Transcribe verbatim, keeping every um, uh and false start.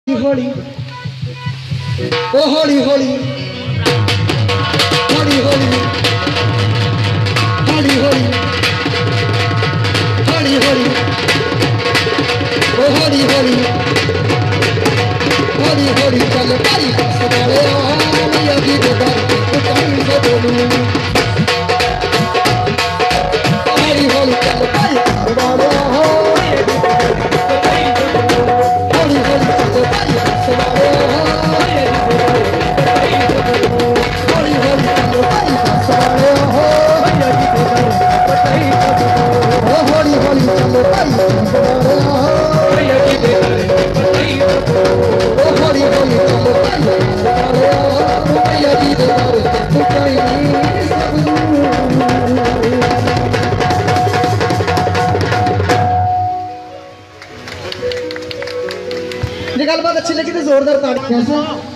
होली ओ होली होली होली होली होली होली होली होली ओ होली होली होली होली चल भाई सवाले मैया की दरबार उठाई से बोलूं होली होली चल भाई सवाले ये गलबात अच्छी लगी तो जोरदार ताड़ियां।